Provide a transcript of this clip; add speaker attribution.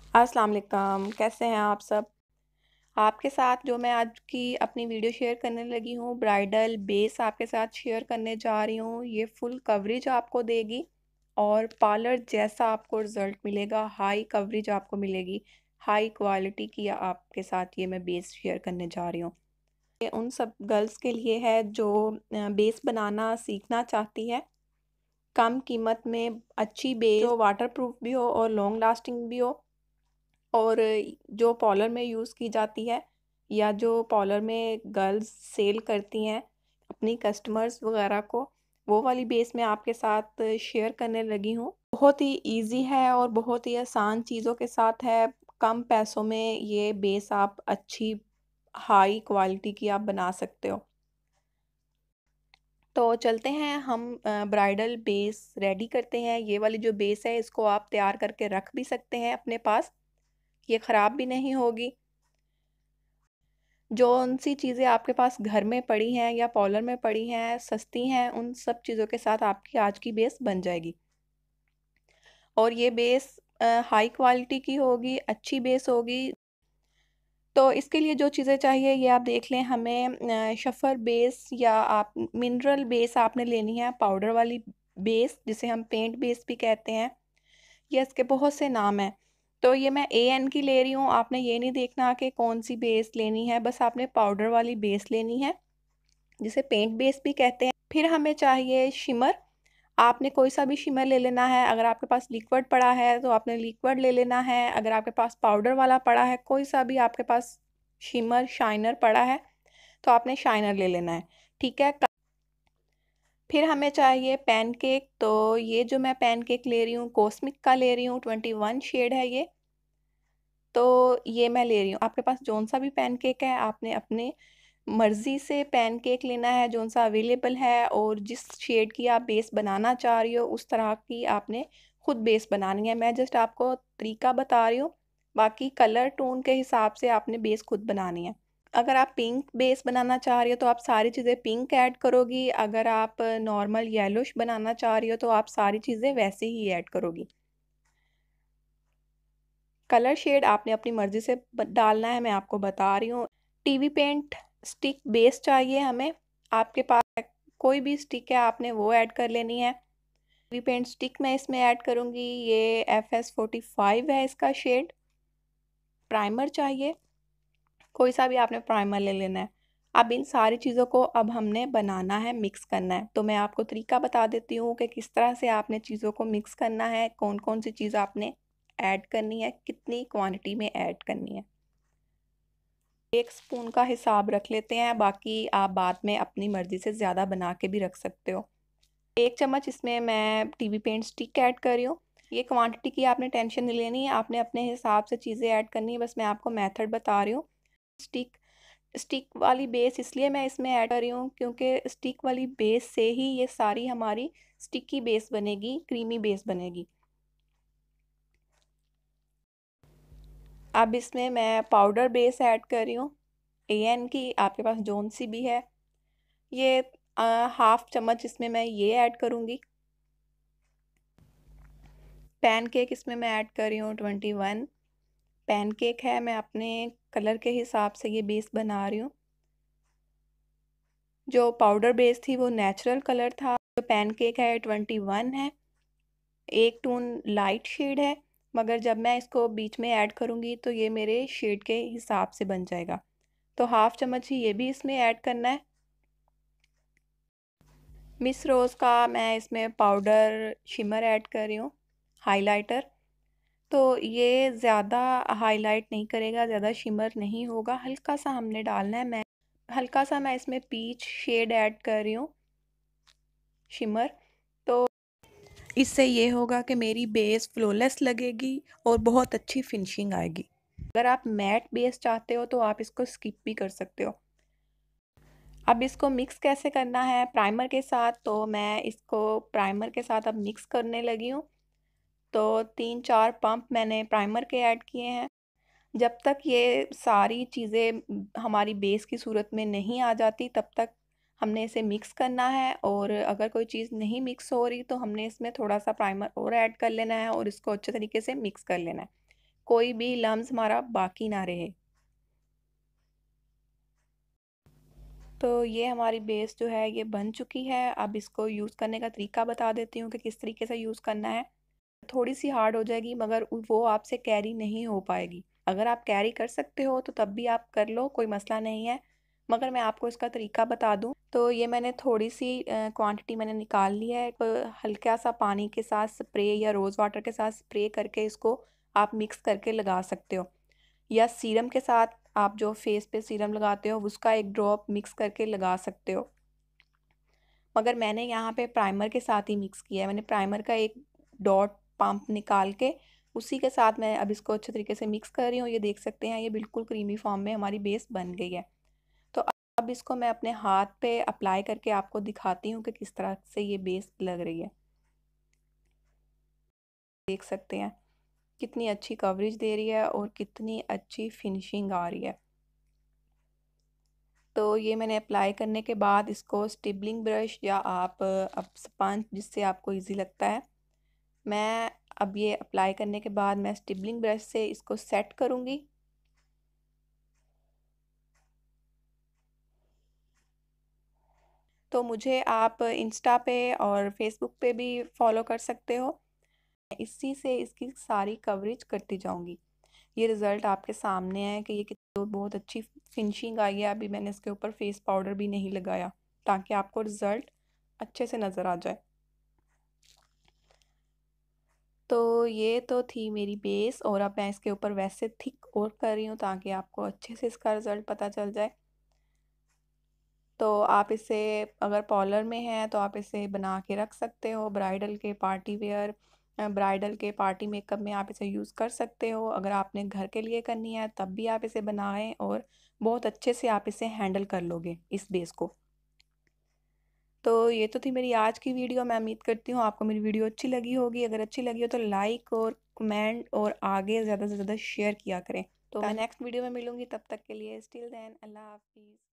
Speaker 1: अस्सलाम वालेकुम, कैसे हैं आप सब? आपके साथ जो मैं आज की अपनी वीडियो शेयर करने लगी हूँ, ब्राइडल बेस आपके साथ शेयर करने जा रही हूँ। ये फुल कवरेज आपको देगी और पार्लर जैसा आपको रिज़ल्ट मिलेगा, हाई कवरेज आपको मिलेगी, हाई क्वालिटी की आपके साथ ये मैं बेस शेयर करने जा रही हूँ। ये उन सब गर्ल्स के लिए है जो बेस बनाना सीखना चाहती है, कम कीमत में अच्छी बेस जो वाटरप्रूफ भी हो और लॉन्ग लास्टिंग भी हो। और जो पार्लर में यूज़ की जाती है या जो पार्लर में गर्ल्स सेल करती हैं अपनी कस्टमर्स वगैरह को, वो वाली बेस मैं आपके साथ शेयर करने लगी हूँ। बहुत ही इजी है और बहुत ही आसान चीज़ों के साथ है। कम पैसों में ये बेस आप अच्छी हाई क्वालिटी की आप बना सकते हो। तो चलते हैं हम ब्राइडल बेस रेडी करते हैं। ये वाली जो बेस है इसको आप तैयार करके रख भी सकते हैं अपने पास, ये ख़राब भी नहीं होगी। जौन-सी चीज़ें आपके पास घर में पड़ी हैं या पार्लर में पड़ी हैं, सस्ती हैं, उन सब चीज़ों के साथ आपकी आज की बेस बन जाएगी। और ये बेस हाई क्वालिटी की होगी, अच्छी बेस होगी। तो इसके लिए जो चीज़ें चाहिए ये आप देख लें। हमें शफ़र बेस या आप मिनरल बेस आपने लेनी है, पाउडर वाली बेस जिसे हम पेंट बेस भी कहते हैं। या इसके बहुत से नाम हैं। तो ये मैं एएन की ले रही हूँ, आपने ये नहीं देखना कि कौन-सी बेस लेनी है, बस आपने पाउडर वाली बेस लेनी है, जिसे पेंट बेस भी कहते हैं। फिर हमें चाहिए शिमर, आपने कोई सा भी शिमर ले लेना है। अगर आपके पास लिक्विड पड़ा है, तो आपने लिक्विड ले लेना है। अगर आपके पास पाउडर वाला पड़ा है, कोई सा भी आपके पास शिमर, शाइनर पड़ा है, तो आपने शाइनर ले लेना है, ठीक है? फिर हमें चाहिए पैनकेक, तो ये जो मैं पैनकेक ले रही हूँ, कॉस्मिक का ले रही हूँ, 21 शेड है ये। तो ये मैं ले रही हूँ। आपके पास जौन-सा भी पैनकेक है, आपने अपने मर्ज़ी से पैनकेक लेना है, जौन-सा अवेलेबल है और जिस शेड की आप बेस बनाना चाह रही हो, उस तरह की आपने खुद बेस बनानी है। मैं जस्ट आपको तरीका बता रही हूँ, बाकी कलर टोन के हिसाब से आपने बेस खुद बनानी है। अगर आप पिंक बेस बनाना चाह रही हो, तो आप सारी चीज़ें पिंक ऐड करोगी। अगर आप नॉर्मल येलोइश बनाना चाह रही हो, तो आप सारी चीज़ें वैसे ही ऐड करोगी। कलर शेड आपने अपनी मर्ज़ी से डालना है, मैं आपको बता रही हूँ। टीवी पेंट स्टिक बेस चाहिए हमें, आपके पास कोई भी स्टिक है आपने वो ऐड कर लेनी है। टीवी पेंट स्टिक मैं इसमें ऐड करूँगी, ये FS45 है इसका शेड। प्राइमर चाहिए, कोई सा भी आपने प्राइमर ले लेना है। अब इन सारी चीज़ों को अब हमने बनाना है, मिक्स करना है। तो मैं आपको तरीका बता देती हूँ कि किस तरह से आपने चीज़ों को मिक्स करना है, कौन-कौन सी चीज़ आपने ऐड करनी है, कितनी क्वांटिटी में ऐड करनी है। 1 स्पून का हिसाब रख लेते हैं, बाकी आप बाद में अपनी मर्ज़ी से ज़्यादा बना के भी रख सकते हो। 1 चम्मच इसमें मैं टीवी पेंट स्टिक ऐड कर रही हूँ। ये क्वांटिटी की आपने टेंशन नहीं लेनी है, आपने अपने हिसाब से चीज़ें ऐड करनी है, बस मैं आपको मेथड बता रही हूँ। स्टिक स्टिक वाली बेस इसलिए मैं इसमें ऐड कर रही हूँ क्योंकि स्टिक वाली बेस से ही ये सारी हमारी स्टिकी बेस बनेगी, क्रीमी बेस बनेगी। अब इसमें मैं पाउडर बेस ऐड कर रही हूँ, एएन की, आपके पास जौन-सी भी है। ये हाफ़ चम्मच इसमें मैं ये ऐड करूँगी। पैनकेक इसमें मैं ऐड कर रही हूँ 21 पैनकेक है, मैं अपने कलर के हिसाब से ये बेस बना रही हूँ। जो पाउडर बेस थी वो नेचुरल कलर था, जो पैनकेक है 21 है। एक टोन लाइट शेड है, मगर जब मैं इसको बीच में ऐड करूँगी तो ये मेरे शेड के हिसाब से बन जाएगा। तो हाफ़ चम्मच ही ये भी इसमें ऐड करना है। मिस रोज़ का मैं इसमें पाउडर शिमर ऐड कर रही हूँ, हाइलाइटर। तो ये ज़्यादा हाइलाइट नहीं करेगा, ज़्यादा शिमर नहीं होगा, हल्का-सा हमने डालना है। हल्का-सा मैं इसमें पीच शेड ऐड कर रही हूँ, शिमर। तो इससे ये होगा कि मेरी बेस फ्लॉलेस लगेगी और बहुत अच्छी फिनिशिंग आएगी। अगर आप मैट बेस चाहते हो तो आप इसको स्किप भी कर सकते हो। अब इसको मिक्स कैसे करना है प्राइमर के साथ, तो मैं इसको प्राइमर के साथ अब मिक्स करने लगी हूँ। तो 3-4 पंप मैंने प्राइमर के ऐड किए हैं। जब तक ये सारी चीज़ें हमारी बेस की सूरत में नहीं आ जाती तब तक हमने इसे मिक्स करना है, और अगर कोई चीज़ नहीं मिक्स हो रही तो हमने इसमें थोड़ा सा प्राइमर और ऐड कर लेना है और इसको अच्छे तरीके से मिक्स कर लेना है। कोई भी लम्स हमारा बाकी ना रहे। तो ये हमारी बेस जो है ये बन चुकी है। अब इसको यूज़ करने का तरीका बता देती हूँ कि किस तरीके से यूज़ करना है। थोड़ी सी हार्ड हो जाएगी मगर वो आपसे कैरी नहीं हो पाएगी। अगर आप कैरी कर सकते हो तो तब भी आप कर लो, कोई मसला नहीं है। मगर मैं आपको इसका तरीका बता दूं तो ये मैंने थोड़ी सी क्वांटिटी मैंने निकाल ली है। हल्का सा पानी के साथ स्प्रे या रोज़ वाटर के साथ स्प्रे करके इसको आप मिक्स करके लगा सकते हो, या सीरम के साथ आप जो फेस पे सीरम लगाते हो उसका एक ड्रॉप मिक्स करके लगा सकते हो। मगर मैंने यहाँ पे प्राइमर के साथ ही मिक्स किया है। मैंने प्राइमर का एक डॉट पंप निकाल के उसी के साथ मैं अब इसको अच्छे तरीके से मिक्स कर रही हूँ। ये देख सकते हैं ये बिल्कुल क्रीमी फॉर्म में हमारी बेस बन गई है। तो अब इसको मैं अपने हाथ पे अप्लाई करके आपको दिखाती हूँ कि किस तरह से ये बेस लग रही है। देख सकते हैं कितनी अच्छी कवरेज दे रही है और कितनी अच्छी फिनिशिंग आ रही है। तो ये मैंने अप्लाई करने के बाद इसको स्टिबलिंग ब्रश या आप अब स्पंज जिससे आपको इजी लगता है, मैं अब ये अप्लाई करने के बाद मैं स्टिबलिंग ब्रश से इसको सेट करूँगी। तो मुझे आप इंस्टा पे और फेसबुक पे भी फॉलो कर सकते हो। इसी से इसकी सारी कवरेज करती जाऊंगी। ये रिज़ल्ट आपके सामने है कि ये कितनी बहुत अच्छी फिनिशिंग आई है। अभी मैंने इसके ऊपर फेस पाउडर भी नहीं लगाया ताकि आपको रिज़ल्ट अच्छे से नज़र आ जाए। तो ये तो थी मेरी बेस और अब मैं इसके ऊपर वैसे थिक और कर रही हूँ ताकि आपको अच्छे से इसका रिज़ल्ट पता चल जाए। तो आप इसे अगर पार्लर में हैं तो आप इसे बना के रख सकते हो। ब्राइडल के पार्टी वेयर, ब्राइडल के पार्टी मेकअप में आप इसे यूज़ कर सकते हो। अगर आपने घर के लिए करनी है तब भी आप इसे बनाएं और बहुत अच्छे से आप इसे हैंडल कर लोगे इस बेस को। तो ये तो थी मेरी आज की वीडियो। मैं उम्मीद करती हूँ आपको मेरी वीडियो अच्छी लगी होगी। अगर अच्छी लगी हो तो लाइक और कमेंट और आगे ज़्यादा से ज़्यादा शेयर किया करें। तो मैं नेक्स्ट वीडियो में मिलूंगी, तब तक के लिए स्टिल देन अल्लाह हाफिज़।